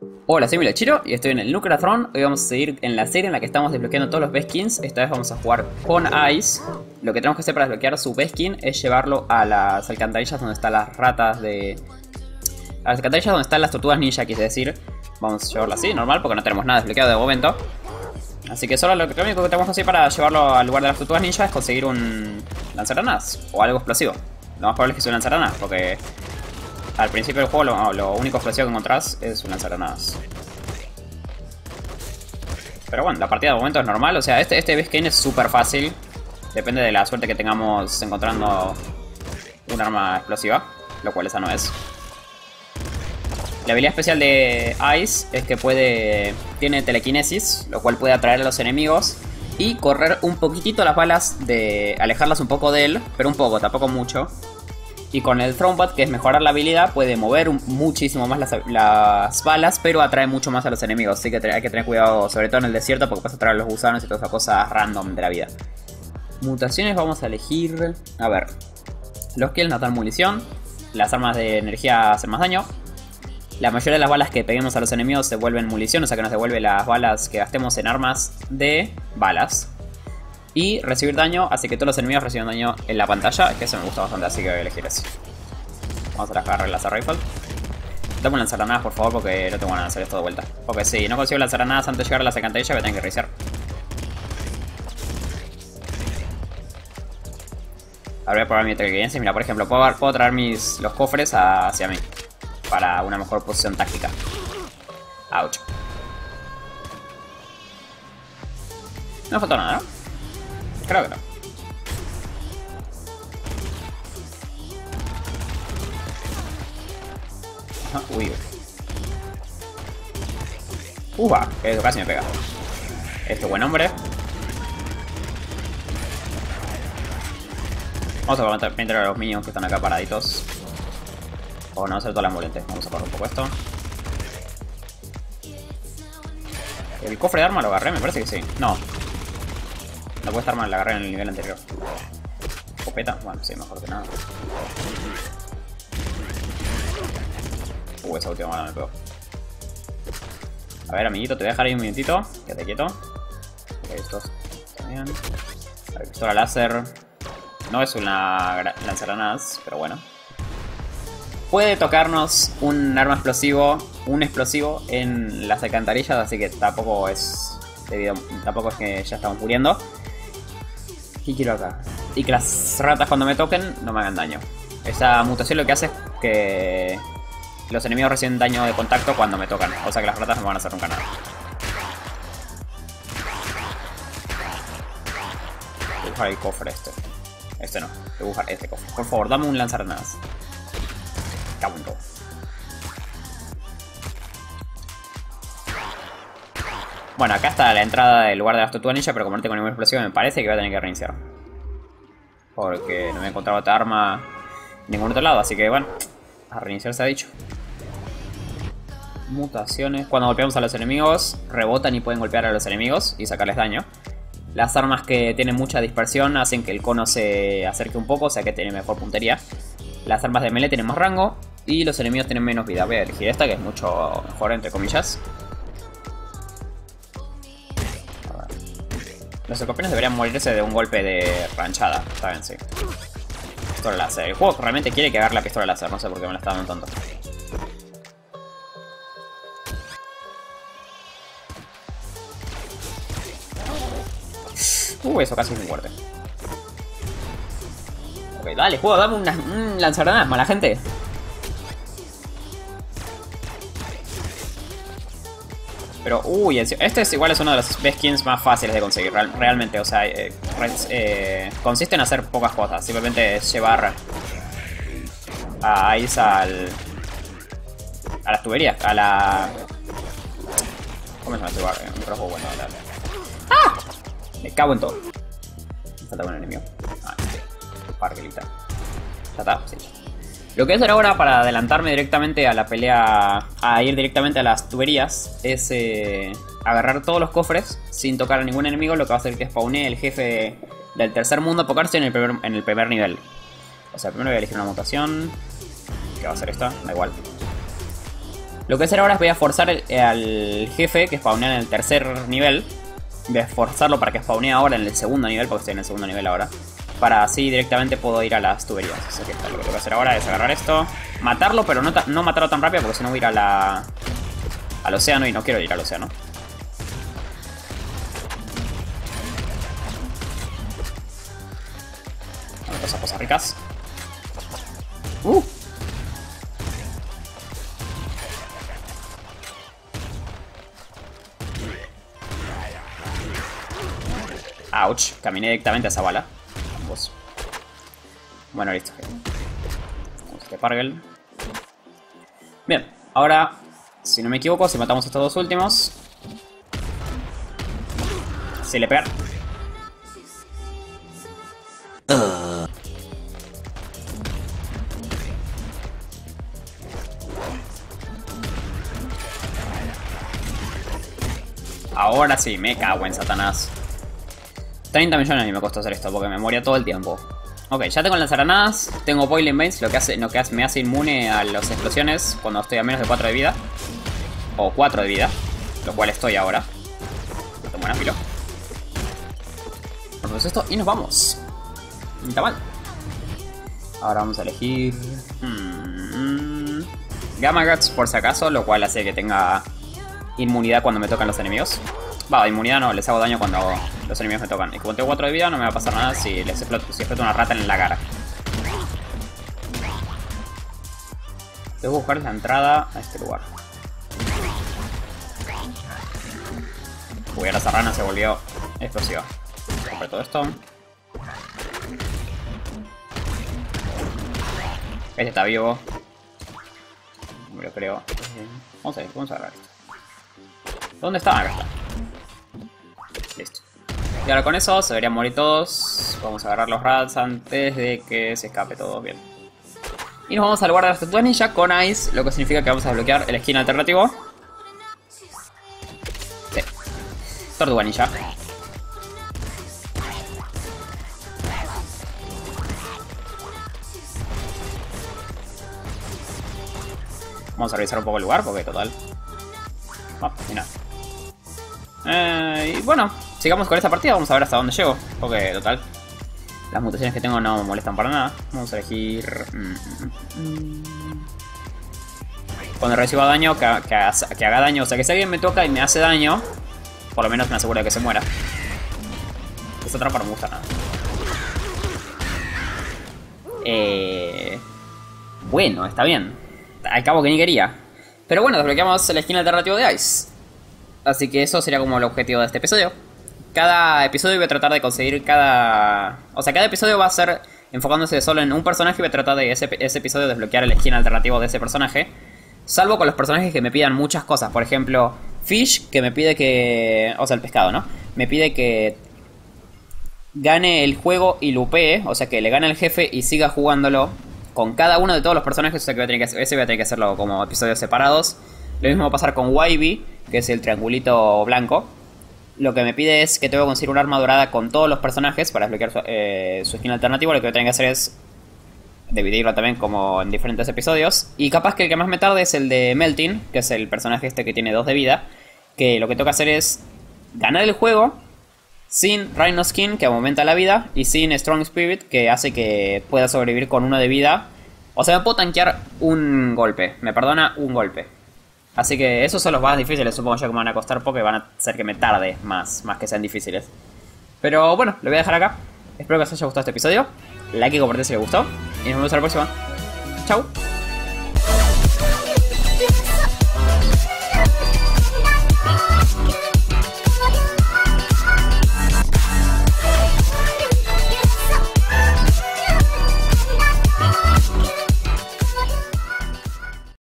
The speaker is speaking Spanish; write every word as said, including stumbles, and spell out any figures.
Hola, soy Milachiro y estoy en el Nuclear Throne. Hoy vamos a seguir en la serie en la que estamos desbloqueando todos los best skins. Esta vez vamos a jugar con Ice. Lo que tenemos que hacer para desbloquear su best skin es llevarlo a las alcantarillas donde están las ratas de... A las alcantarillas donde están las tortugas ninja, quise decir. Vamos a llevarlo así, normal, porque no tenemos nada desbloqueado de momento. Así que solo lo, que, lo único que tenemos que hacer para llevarlo al lugar de las tortugas ninja es conseguir un lanzagranadas o algo explosivo. Lo más probable es que sea un lanzagranadas, porque al principio del juego lo, lo único explosivo que encontrás es un lanzagranadas. Pero bueno, la partida de momento es normal. O sea, este, este best skin es súper fácil. Depende de la suerte que tengamos encontrando un arma explosiva, lo cual esa no es. La habilidad especial de Ice es que puede tiene telequinesis, lo cual puede atraer a los enemigos y correr un poquitito las balas, de alejarlas un poco de él, pero un poco, tampoco mucho. Y con el Thrombot, que es mejorar la habilidad, puede mover un, muchísimo más las, las balas, pero atrae mucho más a los enemigos. Así que hay que tener cuidado, sobre todo en el desierto, porque vas a atraer a los gusanos y todas esas cosas random de la vida. Mutaciones vamos a elegir... A ver. Los kills nos dan munición. Las armas de energía hacen más daño. La mayoría de las balas que peguemos a los enemigos se vuelven munición, o sea que nos devuelve las balas que gastemos en armas de balas. Y recibir daño, así que todos los enemigos reciben daño en la pantalla, que eso me gusta bastante, así que voy a elegir eso. Vamos a agarrar el laser rifle. Dame un lanzagranadas, por favor, porque no tengo ganas de hacer esto de vuelta. Porque si no consigo lanzagranadas antes de llegar a la alcantarilla, voy a tener que reiniciar. Ahora voy a probar mi telequinesis. Mira, por ejemplo, puedo, puedo traer mis, los cofres hacia mí para una mejor posición táctica. Ouch. No me faltó nada, ¿no? Creo que no. Ajá, uy, uy. Uva, eso casi me pega. Este buen hombre. Vamos a meter a los minions que están acá paraditos. O no hacer todas las molientes. Vamos a correr un poco esto. El cofre de arma lo agarré, me parece que sí. No. No puede estar mal, la agarré en el nivel anterior. Escopeta, bueno, sí, mejor que nada. Uh, esa última bala me pegó. A ver, amiguito, te voy a dejar ahí un minutito. Quédate quieto. Ok, estos también. A ver, pistola láser. No es una lanzagranadas, pero bueno. Puede tocarnos un arma explosivo, un explosivo en las alcantarillas, así que tampoco es debido, tampoco es que ya estamos muriendo. ¿Qué quiero acá? Y que las ratas cuando me toquen no me hagan daño. Esa mutación lo que hace es que los enemigos reciben daño de contacto cuando me tocan. O sea que las ratas no van a hacer nunca nada. Voy a dibujar el cofre este. Este no. Voy a dibujar este cofre. Por favor, dame un lanzagranadas. Cago en todo. Bueno, acá está la entrada del lugar de las tortugas ninja, pero como no tengo ningún explosivo me parece que voy a tener que reiniciar. Porque no me he encontrado otra arma en ningún otro lado, así que bueno, a reiniciar se ha dicho. Mutaciones. Cuando golpeamos a los enemigos, rebotan y pueden golpear a los enemigos y sacarles daño. Las armas que tienen mucha dispersión hacen que el cono se acerque un poco, o sea que tiene mejor puntería. Las armas de melee tienen más rango y los enemigos tienen menos vida. Voy a elegir esta, que es mucho mejor, entre comillas. Los escorpiones deberían morirse de un golpe de ranchada. Está bien, sí. Pistola láser. El juego realmente quiere que agarre la pistola láser. No sé por qué me la está dando tanto. Uh, eso casi es muy fuerte. Ok, dale, juego, dame una, un lanzagranadas, mala gente. Pero, uy, este es igual es uno de los best skins más fáciles de conseguir, real, realmente. O sea, eh, eh, consiste en hacer pocas cosas. Simplemente es llevar a Ice al, a las tuberías, a la... ¿Cómo se llama este lugar? Un rojo bueno, dale. ¡Ah! Me cago en todo. Me falta un enemigo. Ah, parguelita. Ya está, sí. Lo que voy a hacer ahora para adelantarme directamente a la pelea, a ir directamente a las tuberías, es eh, agarrar todos los cofres sin tocar a ningún enemigo, lo que va a hacer que spawnee el jefe del tercer mundo a pocarse en el primer, en el primer nivel. O sea, primero voy a elegir una mutación, que va a ser esta, da igual. Lo que voy a hacer ahora es voy a forzar el, al jefe que spawnea en el tercer nivel. Voy a forzarlo para que spawnee ahora en el segundo nivel, porque estoy en el segundo nivel ahora. Para así directamente puedo ir a las tuberías. Así que lo que voy a hacer ahora es agarrar esto, matarlo, pero no, no matarlo tan rápido, porque si no voy a ir a la, al océano y no quiero ir al océano. Cosas, cosas ricas. Uh. Ouch, caminé directamente a esa bala. Ambos. Bueno, listo. Vamos a este Pargel. Bien, ahora, si no me equivoco, si matamos a estos dos últimos. Si le pegan. Uh. Ahora sí, me cago en Satanás. treinta millones y me costó hacer esto porque me moría todo el tiempo. Ok, ya tengo lanzagranadas, tengo Boiling Veins, lo que, hace, lo que hace, me hace inmune a las explosiones cuando estoy a menos de cuatro de vida. O cuatro de vida, lo cual estoy ahora. Tomo una filo. Ponemos esto y nos vamos. No está mal. Ahora vamos a elegir... Hmm, Gamma Guts por si acaso, lo cual hace que tenga inmunidad cuando me tocan los enemigos. Va, inmunidad no, les hago daño cuando los enemigos me tocan. Y como tengo cuatro de vida no me va a pasar nada si les exploto, si exploto una rata en la cara. Debo buscar la entrada a este lugar. Uy, ahora esa rana se volvió explosiva. Compré todo esto. Este está vivo. Me lo creo. Vamos a ver, vamos a agarrar esto. ¿Dónde está? Acá está. Listo. Y ahora con eso se deberían morir todos. Vamos a agarrar los rats antes de que se escape todo bien. Y nos vamos al lugar de las tortugas ninja con Ice, lo que significa que vamos a desbloquear el skin alternativo. Sí. Tortuga ninja. Vamos a revisar un poco el lugar porque total. Ah, final. Eh, y bueno, sigamos con esta partida, vamos a ver hasta dónde llego. Porque total, las mutaciones que tengo no me molestan para nada. Vamos a elegir... Cuando reciba daño, que, que, que haga daño. O sea, que si alguien me toca y me hace daño, por lo menos me aseguro de que se muera. Esta trampa no me gusta nada. Eh... Bueno, está bien. Al cabo que ni quería. Pero bueno, desbloqueamos el skin alternativo de Ice. Así que eso sería como el objetivo de este episodio. Cada episodio voy a tratar de conseguir cada... O sea, cada episodio va a ser enfocándose solo en un personaje y voy a tratar de ese, ese episodio desbloquear el skin alternativo de ese personaje. Salvo con los personajes que me pidan muchas cosas. Por ejemplo, Fish, que me pide que... O sea, el pescado, ¿no? Me pide que gane el juego y lupee. O sea, que le gane al jefe y siga jugándolo con cada uno de todos los personajes. O sea, que voy a tener que hacer, ese voy a tener que hacerlo como episodios separados. Lo mismo va a pasar con Wybie, que es el triangulito blanco. Lo que me pide es que tengo que conseguir un arma dorada con todos los personajes para desbloquear su, eh, su skin alternativo. Lo que voy a tener que hacer es dividirlo también como en diferentes episodios. Y capaz que el que más me tarde es el de Melting, que es el personaje este que tiene dos de vida. Que lo que tengo que hacer es ganar el juego sin Rhino Skin, que aumenta la vida, y sin Strong Spirit, que hace que pueda sobrevivir con uno de vida. O sea, me puedo tanquear un golpe, me perdona un golpe. Así que esos son los más difíciles, supongo yo que me van a costar porque van a hacer que me tarde más, más que sean difíciles. Pero bueno, lo voy a dejar acá. Espero que os haya gustado este episodio. Like y compartir si les gustó. Y nos vemos en la próxima. Chau.